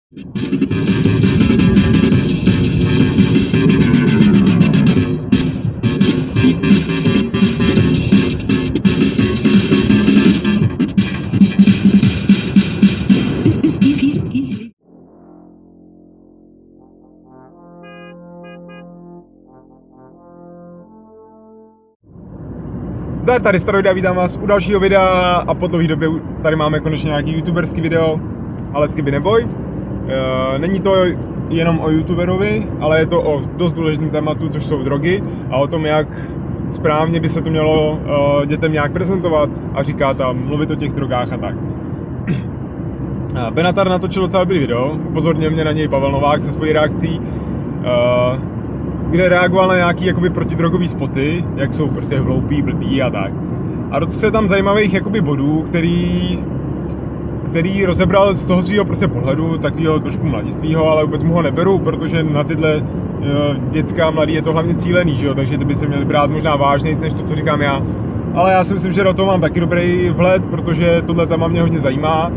Zdar, tady Staroida, vítám vás u dalšího videa a po dlouhé době tady máme konečně nějaký youtuberský video, ale Skiby neboj. Není to jenom o youtuberovi, ale je to o dost důležitém tématu, což jsou drogy a o tom, jak správně by se to mělo dětem nějak prezentovat a říkat a mluvit o těch drogách a tak. Benatar natočil docela dobrý video, upozornil mě na něj Pavel Novák se svojí reakcí, kde reagoval na nějaký jakoby protidrogový spoty, jak jsou prostě hloupí, blbí a tak. A dost se tam zajímavých jakoby bodů, který rozebral z toho svého prostě pohledu, takového trošku mladistvýho, ale vůbec mu ho neberu, protože na tyhle dětská mladí je to hlavně cílený, že jo? Takže ty by se měli brát možná vážnějc než to, co říkám já. Ale já si myslím, že do toho mám taky dobrý vhled, protože tohle téma mě hodně zajímá.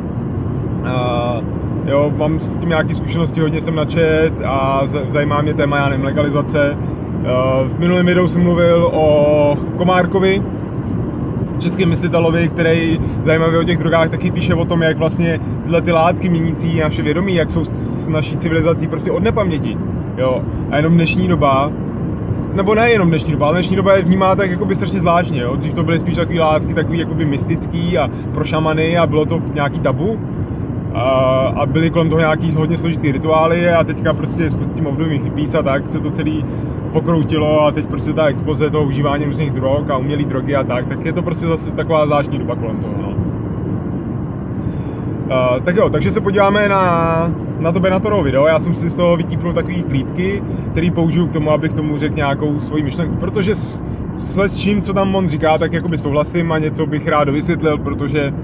Jo, mám s tím nějaké zkušenosti, hodně jsem načet a zajímá mě téma, já nevím, legalizace. V minulém videu jsem mluvil o Komárkovi, českém myslitelovi, který zajímavě o těch drogách taky píše o tom, jak vlastně tyhle ty látky měnící naše vědomí, jak jsou s naší civilizací prostě od nepaměti. Jo, a jenom dnešní doba, nebo ne jenom dnešní doba, ale dnešní doba je vnímá tak jakoby strašně zvláštně, jo. Dřív to byly spíš takové látky, takový jakoby mystický a pro šamany a bylo to nějaký tabu. A byly kolem toho nějaký hodně složitý rituály a teďka prostě s tím obdobím hippies a tak se to celý pokroutilo a teď prostě ta exploze toho užívání různých drog a umělý drogy a tak je to prostě zase taková zvláštní doba kolem toho, no. Tak jo, takže se podíváme na to Benatarovo video, já jsem si z toho vytípnul takový klípky, který použiju k tomu, abych tomu řekl nějakou svoji myšlenku, protože s čím, co tam on říká, tak jakoby souhlasím a něco bych rád vysvětlil, protože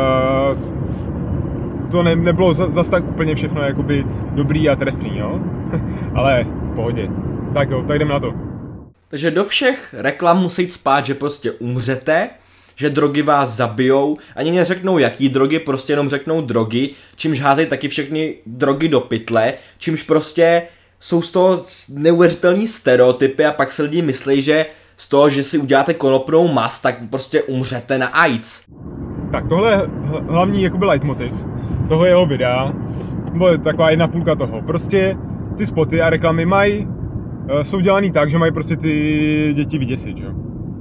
to nebylo zas tak úplně všechno jakoby dobrý a trefný, jo? Ale v pohodě. Tak jo, tak jdeme na to. Takže do všech reklam musí jít spát, že prostě umřete, že drogy vás zabijou, ani neřeknou jaký drogy, prostě jenom řeknou drogy, čímž házejí taky všechny drogy do pytle, čímž prostě jsou z toho neuvěřitelný stereotypy a pak se lidi myslí, že z toho, že si uděláte konopnou mast, tak prostě umřete na AIDS. Tak tohle je hlavní jakoby leitmotiv toho jeho videa, nebo taková jedna půlka toho. Prostě ty spoty a reklamy jsou dělaný tak, že mají prostě ty děti vyděsit, že?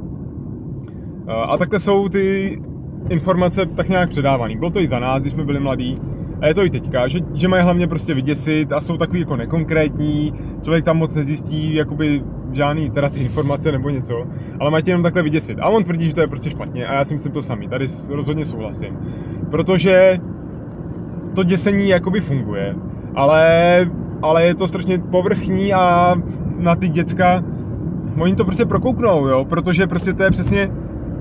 A takhle jsou ty informace tak nějak předávaný. Bylo to i za nás, když jsme byli mladí, a je to i teďka, že mají hlavně prostě vyděsit a jsou takový jako nekonkrétní, člověk tam moc nezjistí jakoby žádný teda ty informace nebo něco, ale mají tě jenom takhle vyděsit. A on tvrdí, že to je prostě špatně a já si myslím to samý, tady rozhodně souhlasím. Protože to děsení jakoby funguje, ale je to strašně povrchní a na ty děcka oni to prostě prokouknou, jo, protože prostě to je přesně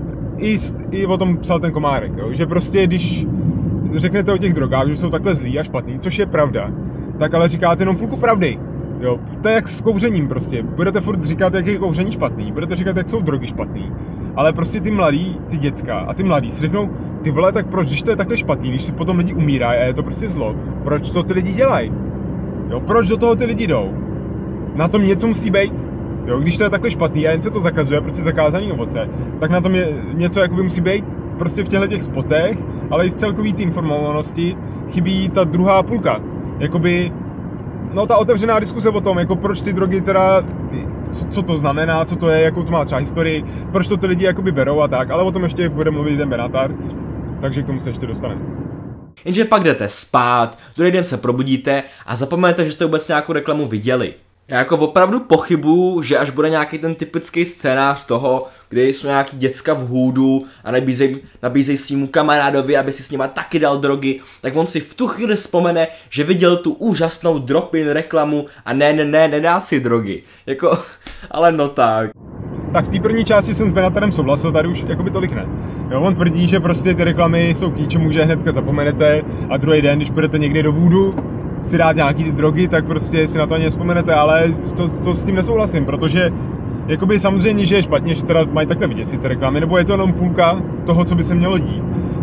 i o tom psal ten Komárek, jo, že prostě když řeknete o těch drogách, že jsou takhle zlý a špatný, což je pravda, tak ale říkáte jenom půlku pravdy, jo, to je jak s kouřením prostě, budete furt říkat, jak je kouření špatný, budete říkat, jak jsou drogy špatný, ale prostě ty mladí, ty děcka a ty mladí si řeknou, ty vole, tak proč, když to je takhle špatný, když si potom lidi umírají a je to prostě zlo, proč to ty lidi dělají? Jo, proč do toho ty lidi jdou? Na tom něco musí být. Jo, když to je takhle špatný a jen se to zakazuje, prostě zakázaný ovoce, tak na tom je něco jakoby musí být prostě v těchto spotech, ale i v celkový té informovanosti chybí ta druhá půlka. Jakoby, no ta otevřená diskuse o tom, jako proč ty drogy teda, co to znamená, co to je, jakou to má třeba historii, proč to ty lidi jakoby berou a tak, ale o tom ještě bude mluvit ten Benatar, takže k tomu se ještě dostaneme. Jenže pak jdete spát, druhý den se probudíte a zapomenete, že jste vůbec nějakou reklamu viděli. Já jako opravdu pochybuju, že až bude nějaký ten typický scénář toho, kdy jsou nějaký děcka v hůdu a nabízejí svýmu kamarádovi, aby si s nima taky dal drogy, tak on si v tu chvíli vzpomene, že viděl tu úžasnou drop-in reklamu a nedá si drogy. Jako, ale no tak. Tak v té první části jsem s Benatarem souhlasil, tady už jakoby tolik ne. Jo, on tvrdí, že prostě ty reklamy jsou k ničemu, že hnedka zapomenete a druhý den, když půjdete někde do vůdu si dát nějaký ty drogy, tak prostě si na to ani nevzpomenete, ale to s tím nesouhlasím, protože jakoby samozřejmě, že je špatně, že teda mají takhle vyděsit ty reklamy, nebo je to jenom půlka toho, co by se mělo dít.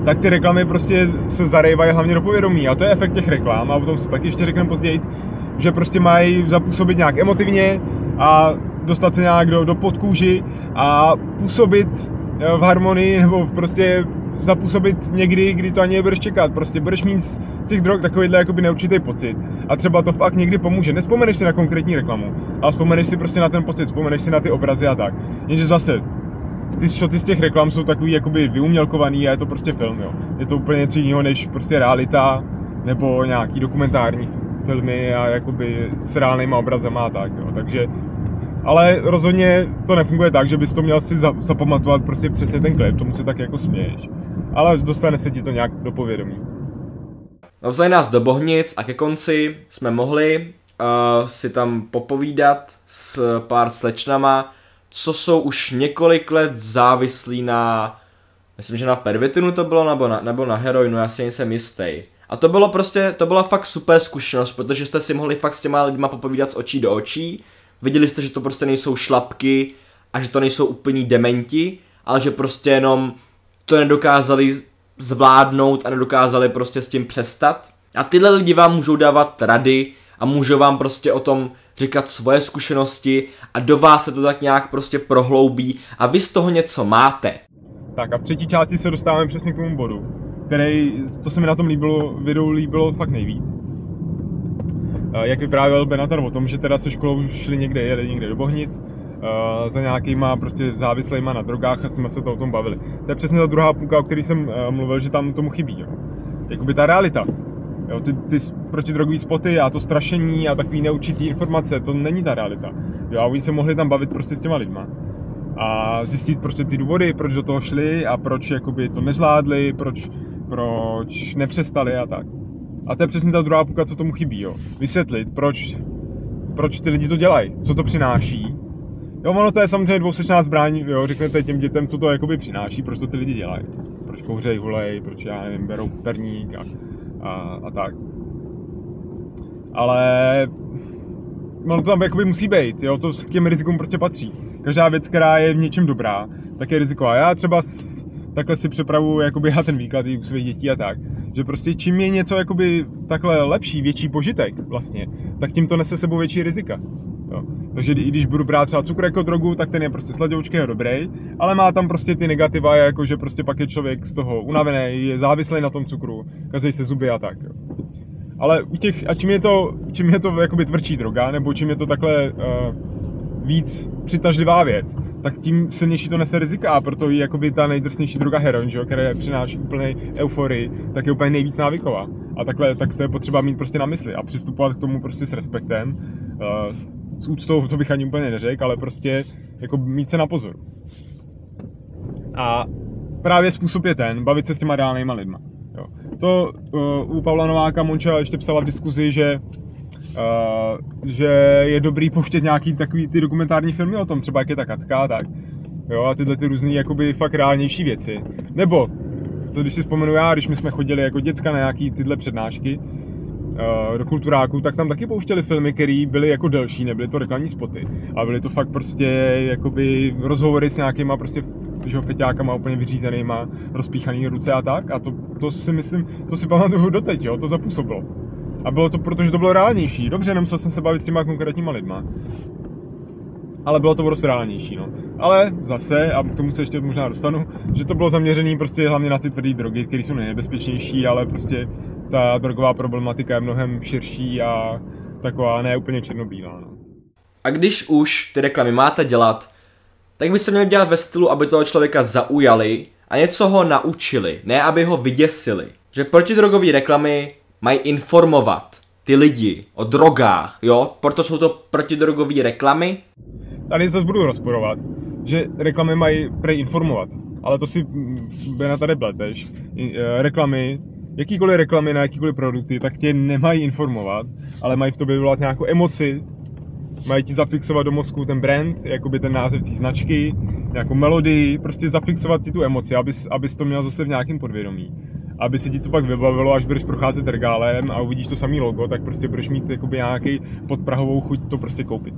tak ty reklamy prostě se zarejvají hlavně do povědomí a to je efekt těch reklam a o tom se taky ještě řekneme později, že prostě mají zapůsobit nějak emotivně a dostat se nějak do podkůži a působit v harmonii nebo prostě zapůsobit někdy, kdy to ani nebudeš čekat. Prostě budeš mít z těch drog takovýhle jakoby neurčitý pocit. A třeba to fakt někdy pomůže. Nespomeneš si na konkrétní reklamu, ale vzpomeneš si prostě na ten pocit, vzpomeneš si na ty obrazy a tak. Jenže zase, ty shoty z těch reklam jsou takový jakoby vyumělkovaný a je to prostě film, jo. Je to úplně něco jiného než prostě realita nebo nějaký dokumentární filmy a jakoby s reálnýma obrazama a tak, jo. Takže ale rozhodně to nefunguje tak, že bys to měl si zapamatovat prostě přesně ten klip, tomu se tak jako směješ. Ale dostane se ti to nějak do povědomí. Vzali nás do Bohnic a ke konci jsme mohli si tam popovídat s pár slečnama, co jsou už několik let závislí na, myslím, že na pervitinu to bylo, nebo na heroinu, já si nejsem jistý. A to byla fakt super zkušenost, protože jste si mohli fakt s těma lidma popovídat z očí do očí. Viděli jste, že to prostě nejsou šlapky a že to nejsou úplní dementi, ale že prostě jenom to nedokázali zvládnout a nedokázali prostě s tím přestat. A tyhle lidi vám můžou dávat rady a můžou vám prostě o tom říkat svoje zkušenosti a do vás se to tak nějak prostě prohloubí a vy z toho něco máte. Tak a v třetí části se dostáváme přesně k tomu bodu, to se mi na tom videu líbilo fakt nejvíc. Jak vyprávěl Benatar o tom, že teda se školou jeli někde do Bohnic za nějakýma prostě závislejma na drogách a s nimi se to o tom bavili. To je přesně ta druhá půlka, o který jsem mluvil, že tam tomu chybí. Jo. Jakoby ta realita. Jo, ty protidrogový spoty a to strašení a takový neurčitý informace, to není ta realita. Jo, a oni se mohli tam bavit prostě s těma lidma. A zjistit prostě ty důvody, proč do toho šli a proč jakoby to nezvládli, proč nepřestali a tak. A to je přesně ta druhá půlka, co tomu chybí, jo. Vysvětlit, proč ty lidi to dělají, co to přináší. Jo, ono to je samozřejmě dvousečná zbraň, jo, řeknete těm dětem, co to jakoby přináší, proč to ty lidi dělají. Proč kouřejí, hulej, proč, já nevím, berou perník a tak. Ale ono to tam jakoby musí být, jo, to k těm rizikům prostě patří. Každá věc, která je v něčem dobrá, tak je riziková. Já třeba takhle si připravuju jakoby já ten výklad i u svých dětí a tak, že prostě čím je něco jakoby takhle lepší, větší požitek vlastně, tak tím to nese sebou větší rizika. Jo. Takže i když budu brát třeba cukr jako drogu, tak ten je prostě sladoučký a dobrý, ale má tam prostě ty negativa, jako že prostě pak je člověk z toho unavený, je závislý na tom cukru, kazej se zuby a tak. Jo. Ale a čím je to jakoby tvrdší droga, nebo čím je to takhle víc přitažlivá věc, tak tím silnější to nese rizika a proto je jakoby ta nejdrsnější droga heroin, že jo, která přináší úplný euforii, tak je úplně nejvíc návyková. A tak to je potřeba mít prostě na mysli a přistupovat k tomu prostě s respektem, s úctou, to bych ani úplně neřekl, ale prostě jako mít se na pozor. A právě způsob je bavit se s těma reálnýma lidma. Jo. To u Pavla Nováka Monča ještě psala v diskuzi, že je dobrý pouštět nějaký takový ty dokumentární filmy o tom, třeba jak je ta Katka, tak. Jo, a tyhle ty různý jakoby fakt reálnější věci. Nebo, to když si vzpomenu já, když my jsme chodili jako děcka na nějaký tyhle přednášky do kulturáku, tak tam taky pouštěli filmy, které byly jako delší, nebyly to reklamní spoty. A byly to fakt prostě jakoby rozhovory s nějakýma prostě feťákama úplně vyřízenýma, rozpíchaný ruce a tak. A to si myslím, to si pamatuju doteď, jo, to zapůsobilo. A bylo to, protože to bylo reálnější. Dobře, nemusel jsem se bavit s těma konkrétníma lidma. Ale bylo to prostě reálnější, no. Ale zase, a k tomu se ještě možná dostanu, že to bylo zaměřené prostě hlavně na ty tvrdé drogy, které jsou nejnebezpečnější, ale prostě ta drogová problematika je mnohem širší a taková ne úplně černobílá, no. A když už ty reklamy máte dělat, tak by se měli dělat ve stylu, aby toho člověka zaujali a něco ho naučili, ne aby ho vyděsili. Že protidrogové reklamy mají informovat ty lidi o drogách, jo? Proto jsou to protidrogové reklamy. Tady zase budu rozporovat, že reklamy mají informovat, ale to si tady bleteš. Jakýkoliv reklamy na jakýkoliv produkty, tak tě nemají informovat, ale mají v tobě vyvolat nějakou emoci, mají ti zafixovat do mozku ten brand, jakoby ten název té značky, nějakou melodii, prostě zafixovat ti tu emoci, abys to měl zase v nějakém podvědomí. Aby se ti to pak vybavilo, až budeš procházet regálem a uvidíš to samý logo, tak prostě budeš mít jakoby nějaký podprahovou chuť to prostě koupit.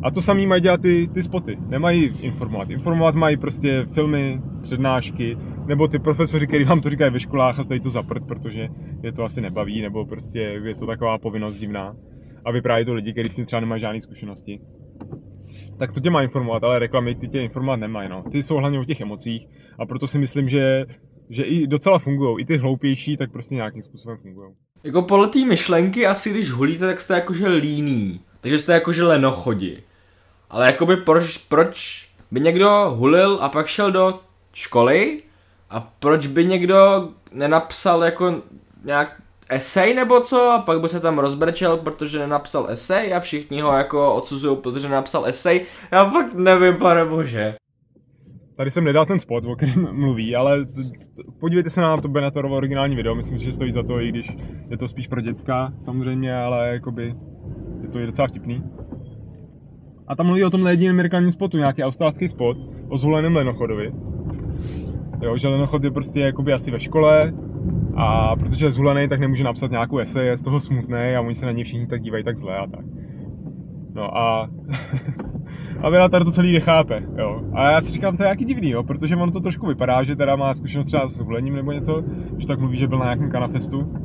A to samý mají dělat ty spoty. Nemají informovat. Informovat mají prostě filmy, přednášky, nebo ty profesoři, kteří vám to říkají ve školách a stojí to za prd, protože je to asi nebaví, nebo prostě je to taková povinnost divná. A vyprávějí to lidi, kteří s tím třeba nemají žádné zkušenosti. Tak to tě má informovat, ale reklamy ty tě informovat nemají. No. Ty jsou hlavně o těch emocích a proto si myslím, že i docela fungují. I ty hloupější, tak prostě nějakým způsobem fungují. Jako podle té myšlenky asi když hulíte, tak jste jakože líný. Takže jste jakože lenochodi. Ale jakoby proč by někdo hulil a pak šel do školy? A proč by někdo nenapsal jako nějak esej nebo co? A pak by se tam rozbrečel, protože nenapsal esej a všichni ho jako odsuzují, protože nenapsal esej. Já fakt nevím, pane bože. Tady jsem nedal ten spot, o kterém mluví, ale podívejte se na to Benetorovo originální video, myslím si, že stojí za to, i když je to spíš pro děcka, samozřejmě, ale jakoby je to docela vtipný. A tam mluví o tomhle jediném reklamním spotu, nějaký australský spot o zhuleném lenochodovi. Jo, že lenochod je prostě jakoby asi ve škole a protože je zhulený, tak nemůže napsat nějakou esej, je z toho smutný a oni se na něj všichni tak dívají tak zle a tak. No a Benatar to celý nechápe, jo. A já si říkám, to je jaký divný, jo, protože ono to trošku vypadá, že teda má zkušenost třeba s hulením nebo něco, že tak mluví, že byl na nějakém kanafestu.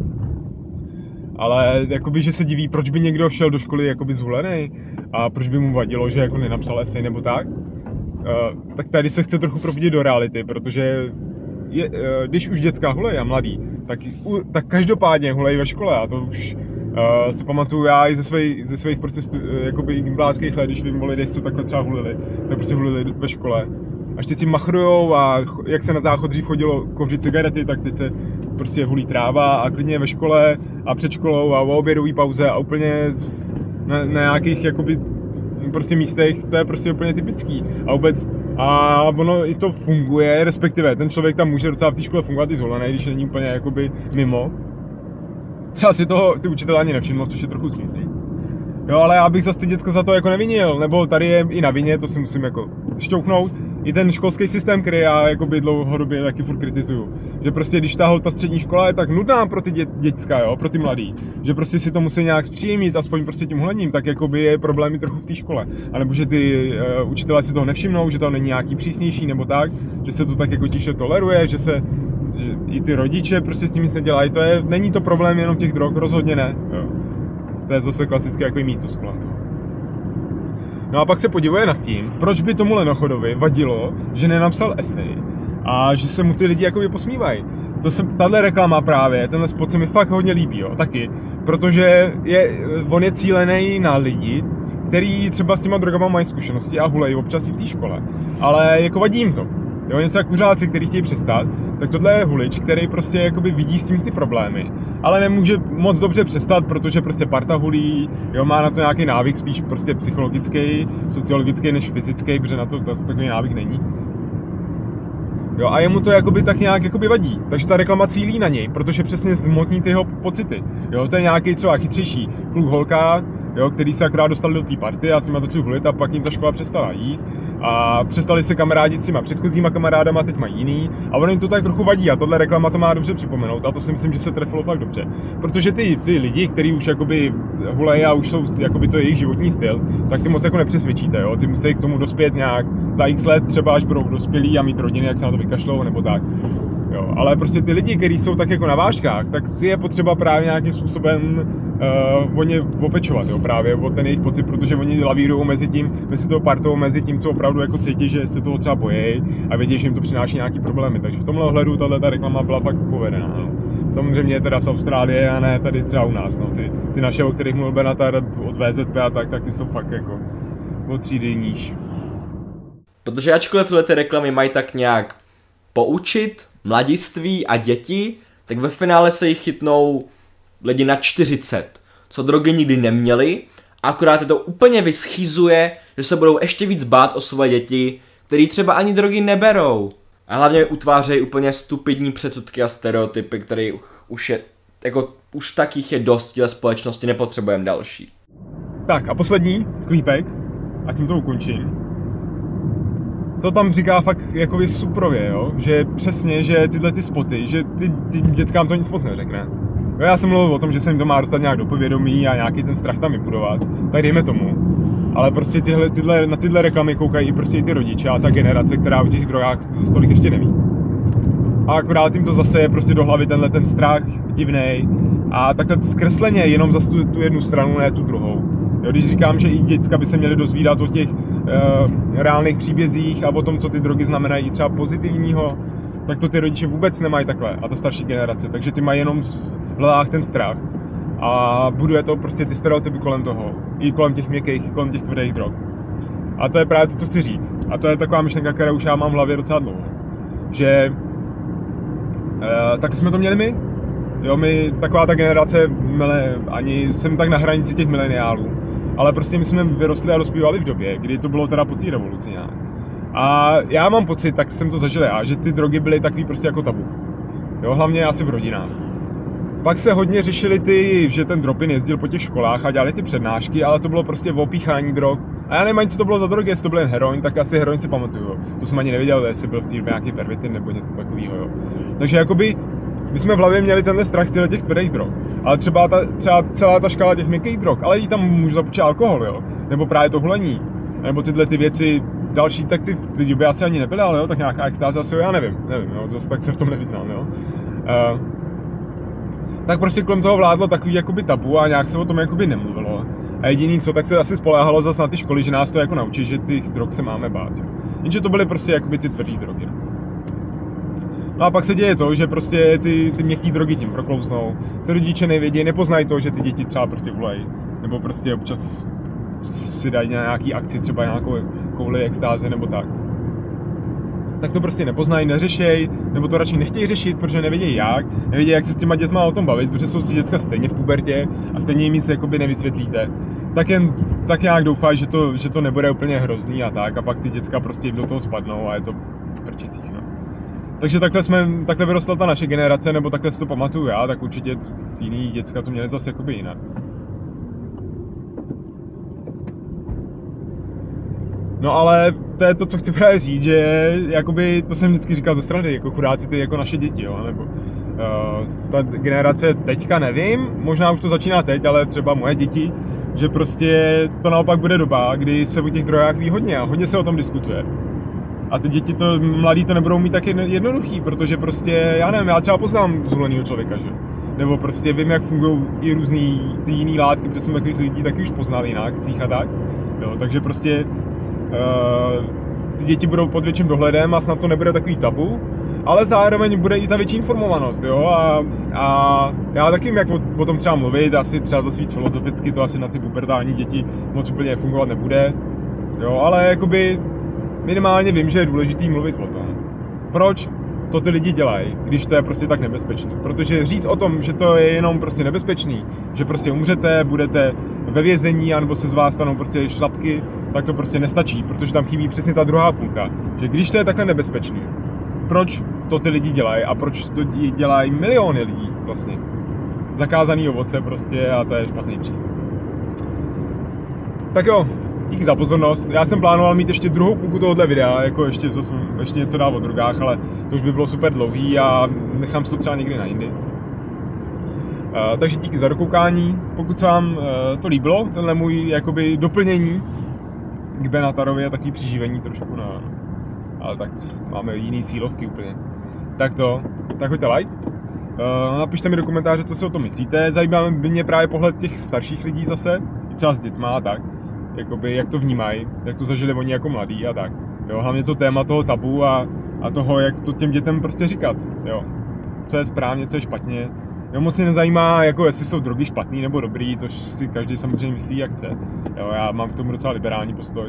Ale jakoby, že se diví, proč by někdo šel do školy jakoby zhulený a proč by mu vadilo, že jako nenapsal esej nebo tak. Tak tady se chce trochu probudit do reality, protože když už děcka hulej a mladý, tak každopádně hulej ve škole a to už si pamatuju já i ze svých prostě jakoby gymnázických let, když vím o lidech, co takhle třeba hulili, tak prostě hulili ve škole. A ještě si machrujou a jak se na záchod dřív chodilo kouřit cigarety, tak teď se prostě hulí tráva a klidně ve škole a před školou a o obědový pauze a úplně na nějakých jakoby prostě místech, to je prostě úplně typický. A vůbec, a ono i to funguje, respektive ten člověk tam může docela v té škole fungovat i zvolený, když není úplně jakoby mimo. Třeba si toho ty učitelé ani nevšimnou, což je trochu smutný. Jo, ale já bych zase ty děcka za to jako nevinil, nebo tady je i na vině, to si musím jako šťouchnout. I ten školský systém, který já jakoby dlouhodobě taky furt kritizuju. Že prostě když ta střední škola je tak nudná pro ty děcka, jo, pro ty mladý, že prostě si to musí nějak zpříjemnit, aspoň prostě tím hulením, tak jakoby je problémy trochu v té škole. A nebo že ty učitelé si toho nevšimnou, že to není nějaký přísnější nebo tak, že se to tak jako tiše toleruje, že i ty rodiče prostě s tím nic nedělají. Není to problém jenom těch drog, rozhodně ne. Jo. To je zase klasický jako mýtus kolem toho. No a pak se podívuje nad tím, proč by tomu lenochodovi vadilo, že nenapsal esej a že se mu ty lidi jakoby posmívají. Tahle reklama právě, tenhle spot se mi fakt hodně líbí, jo, taky, protože on je cílený na lidi, který třeba s těma drogama mají zkušenosti a hulejí občas i v té škole, ale jako vadí jim to. Jo, něco jak kuřáci, kteří chtějí přestat, tak tohle je hulič, který prostě jakoby vidí s tím ty problémy, ale nemůže moc dobře přestat, protože prostě parta hulí, jo, má na to nějaký návyk, spíš prostě psychologický, sociologický než fyzický, protože na to takový návyk není. Jo, a jemu to jakoby tak nějak jakoby vadí, takže ta reklama cílí na něj, protože přesně zmotní ty jeho pocity. Jo, to je nějaký třeba chytřejší kluk, holka, jo, který se akorát dostali do té party a s nima začali hulit a pak jim ta škola přestala jít a přestali se kamarádit s těma předchozíma kamarádama, teď mají jiný a ono jim to tak trochu vadí a tohle reklama to má dobře připomenout a to si myslím, že se trefilo fakt dobře, protože ty lidi, kteří už jakoby hulejí a už jsou jakoby to jejich životní styl, tak ty moc jako nepřesvědčíte, jo, ty musí k tomu dospět nějak za x let, třeba až budou dospělí a mít rodiny, jak se na to vykašlou nebo tak. Jo, ale prostě ty lidi, kteří jsou tak jako na vážkách, tak ty je potřeba právě nějakým způsobem o ně opečovat, jo, právě o ten jejich pocit, protože oni lavírují mezi tou partou, mezi tím, co opravdu jako cítí, že se toho třeba bojí a vědí, že jim to přináší nějaký problémy. Takže v tomhle ohledu ta reklama byla fakt povedená. No. Samozřejmě teda z Austrálie a ne tady třeba u nás. No. Ty naše, o kterých mluvil Benatar od VZP a tak ty jsou fakt jako od třídy níž. Protože ačkoliv tyhle ty reklamy mají tak nějak poučit mladiství a děti, tak ve finále se jich chytnou lidi na 40, co drogy nikdy neměli, a akorát je to úplně vyschizuje, že se budou ještě víc bát o své děti, který třeba ani drogy neberou. A hlavně utvářejí úplně stupidní předsudky a stereotypy, které už tak jich je dost v téhle společnosti, nepotřebujeme další. Tak a poslední klípek, a tím to ukončím. To tam říká fakt jakoby suprově, jo? Že přesně, že tyhle ty spoty, že ty dětskám to nic moc neřekne. Jo, já jsem mluvil o tom, že se jim to má dostat nějak do povědomí a nějaký ten strach tam vybudovat, tak dejme tomu. ale prostě na tyhle reklamy koukají prostě i ty rodiče a ta generace, která o těch drogách za stolik ještě neví. A akorát jim to zase je prostě do hlavy ten strach divnej a takhle zkresleně jenom za tu jednu stranu, ne tu druhou. Jo, když říkám, že i děcka by se měly dozvídat o těch reálných příbězích a o tom, co ty drogy znamenají třeba pozitivního, tak to ty rodiče vůbec nemají takhle a ta starší generace, takže ty mají jenom v hlavách ten strach a buduje to prostě ty stereotypy kolem toho, i kolem těch měkkých, i kolem těch tvrdých drog. A to je právě to, co chci říct. A to je taková myšlenka, kterou už já mám v hlavě docela dlouho. Že taky jsme to měli my. Jo, my, taková ta generace, ani jsem tak na hranici těch mileniálů, ale prostě my jsme vyrostli a dospívali v době, kdy to bylo teda po té revoluci nějak. A já mám pocit, tak jsem to zažil já, že ty drogy byly takový prostě jako tabu. Jo, hlavně asi v rodinách. Pak se hodně řešili že ten Dropin jezdil po těch školách a dělali ty přednášky, ale to bylo prostě o opíchání drog. A já nevím, co to bylo za drogy, jestli to byl jen heroin, tak asi heroin si pamatuju. To jsem ani nevěděl, jestli byl v té době nějaký pervitin nebo něco takového. Jo. Takže jakoby my jsme v hlavě měli tenhle strach z těch tvrdých drog. Ale třeba celá ta škála těch měkkých drog, ale i tam můžu započít alkohol, jo. Nebo právě to hulení. Nebo tyhle ty věci další, tak ty v té době asi ani nebyly, ale jo, tak nějaká extáze asi, jo, já nevím, jo, zase tak se v tom nevyznám, jo. Tak prostě kolem toho vládlo takový jakoby tabu a nějak se o tom jakoby nemluvilo. A jediný co, tak se asi spoléhalo zase na ty školy, že nás to jako naučí, že těch drog se máme bát, jo. Jenže to byly prostě jakoby ty tvrdý drogy. No a pak se děje to, že prostě ty měkký drogy tím proklouznou, ty rodiče nevědí, nepoznají to, že ty děti třeba prostě volají, nebo prostě občas si dají na nějaký akci, třeba nějakou kouli extáze nebo tak. Tak to prostě nepoznají, neřešejí, nebo to radši nechtějí řešit, protože nevědí jak se s těma dětma o tom bavit, protože jsou ty děcka stejně v pubertě a stejně jim nic jakoby nevysvětlíte. Tak nějak doufají, že to nebude úplně hrozný a tak, a pak ty děcka prostě do toho spadnou a je to prčicích, no. Takže takhle vyrostla ta naše generace, nebo takhle si to pamatuju já, tak určitě jiný děcka to měli zase jakoby jinak. No ale to je to, co chci právě říct, že jakoby, to jsem vždycky říkal ze strany, jako chudáci ty jako naše děti, jo, nebo ta generace teďka nevím, možná už to začíná teď, ale třeba moje děti, že prostě to naopak bude doba, kdy se o těch drogách ví hodně a hodně se o tom diskutuje. A ty děti mladí to nebudou mít tak jednoduchý, protože prostě, já nevím, já třeba poznám zvolenýho člověka, že? Nebo prostě vím, jak fungují i různý ty jiný látky, protože jsem takových lidí taky už poznal jinak, akcích a tak. Jo, takže prostě ty děti budou pod větším dohledem a snad to nebude takový tabu, ale zároveň bude i ta větší informovanost, jo, a já taky vím, jak o tom třeba mluvit, asi třeba zase víc filozoficky, to asi na ty pubertální děti moc úplně fungovat nebude, jo, ale jakoby minimálně vím, že je důležitý mluvit o tom. Proč to ty lidi dělají, když to je prostě tak nebezpečné? Protože říct o tom, že to je jenom prostě nebezpečný, že prostě umřete, budete ve vězení, anebo se z vás stanou prostě šlapky, tak to prostě nestačí, protože tam chybí přesně ta druhá půlka. Že když to je takhle nebezpečný, proč to ty lidi dělají a proč to dělají miliony lidí vlastně? Zakázaný ovoce prostě a to je špatný přístup. Tak jo, díky za pozornost. Já jsem plánoval mít ještě druhou půlku tohohle videa, jako ještě něco dál o drogách, ale to už by bylo super dlouhý a nechám se to třeba někdy na jindy. Takže díky za dokoukání. Pokud se vám to líbilo, tenhle můj jakoby doplnění k Benatarovi a takový přiživení trošku ale tak máme jiný cílovky úplně. Tak hoďte like. Napište mi do komentáře, co si o tom myslíte. Zajímá mě právě pohled těch starších lidí zase, třeba s dětma a tak. Jakoby, jak to vnímají, jak to zažili oni jako mladí a tak. Jo, hlavně to téma toho tabu a toho, jak to těm dětem prostě říkat. Jo. Co je správně, co je špatně. Jo, moc se nezajímá, jako jestli jsou drogy špatný nebo dobrý, což si každý samozřejmě myslí, jak chce. Jo, já mám k tomu docela liberální postoj.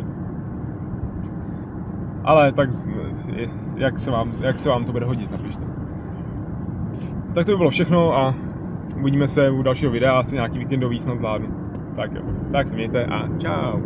Ale tak, jak se vám to bude hodit, napište. Tak to by bylo všechno a uvidíme se u dalšího videa, asi nějaký víkendový snad zvládnu. Tak jo, tak se mějte a čau.